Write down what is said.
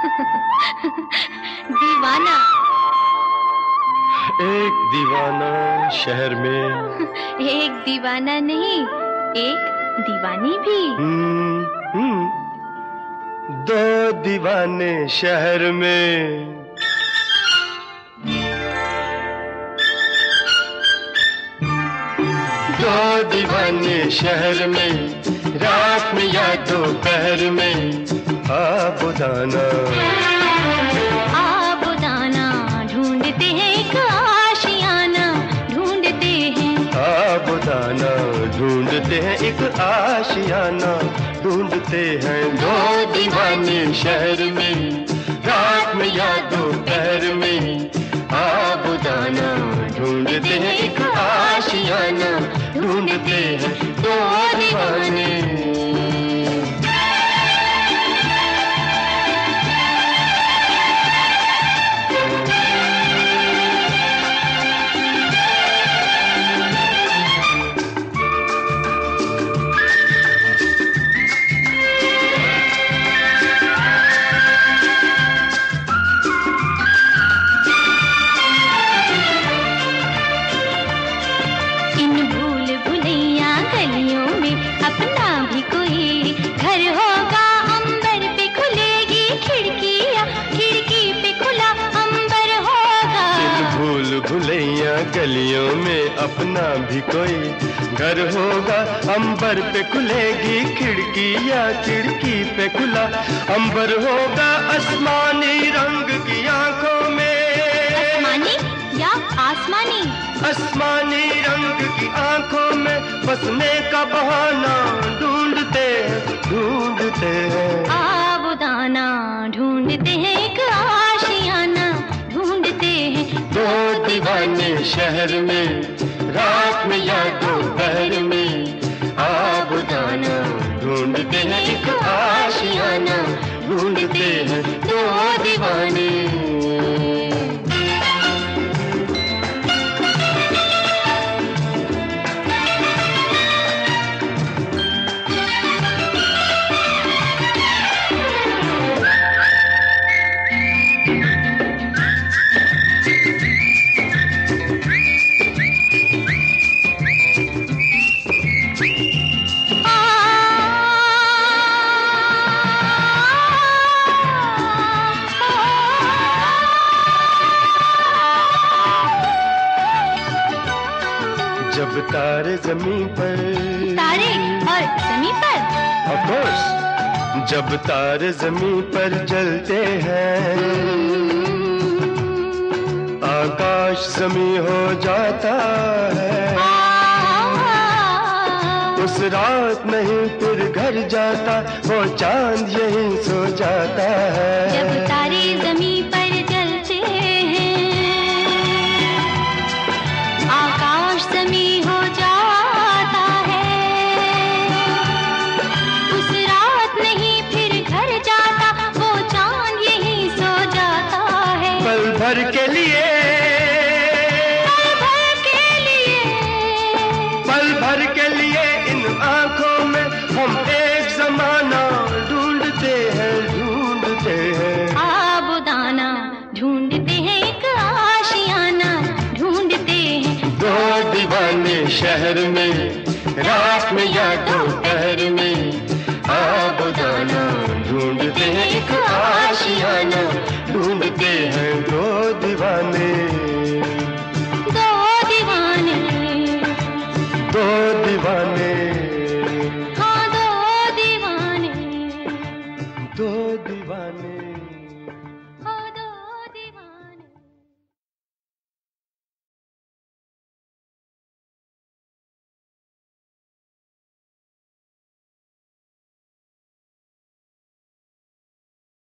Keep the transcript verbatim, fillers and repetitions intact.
दीवाना। एक दीवाना शहर में। एक दीवाना नहीं, एक दीवानी भी। हम्म, हम्म, दो दीवाने शहर में। दो दीवाने शहर में, रात में या दोपहर में। आबुदाना आबुदाना ढूंढते हैं एक आशियाना, ढूंढते हैं। आबुदाना ढूंढते हैं एक आशियाना, ढूंढते हैं। दो दीवाने शहर में, रात में या दोपहर में। आबुदाना ढूंढते हैं एक आशियाना, ढूंढते हैं दो दीवाने। अपना भी कोई घर होगा, अंबर पे खुलेगी खिड़कियाँ, खिड़की पे खुला अंबर होगा। इन भूल भुलैया गलियों में अपना भी कोई घर होगा, अंबर पे खुलेगी खिड़कियाँ, खिड़की पे खुला अंबर होगा। आसमानी रंग की आंखों में। आसमानी या आसमानी? आसमानी रंग की आंखों में बसने का बहाना ढूंढते हैं, ढूंढते हैं। आबुदाना ढूंढते हैं एक आशियाना, ढूंढते हैं। दो दीवाने शहर में, रात में या दोपहर में। आबुदाना ढूंढते हैं एक आशियाना, ढूंढते हैं दो दीवाने। जब तारे जमीन पर, तारे और जमीन पर, ऑफ कोर्स, जब तारे जमीन पर जलते हैं, आकाश जमीन हो जाता है। उस रात नहीं फिर घर जाता, वो चांद यहीं सो जाता है। जब तारे जमीन पर जलते हैं, आकाश जमीन हो जाता है। उस रात नहीं फिर घर जाता, वो चांद यहीं सो जाता है। पल भर के लिए, पल भर के लिए, पल भर के लिए इन आंखों में हम एक जमाना ढूंढते हैं, ढूंढते हैं। आबुदाना ढूंढते हैं एक आशियाना, ढूंढते हैं। दो दीवाने शहर में, रात में या दोपहर में। आबुदाना ढूंढते हैं एक आशियाना, ढूंढते हैं दो दीवाने।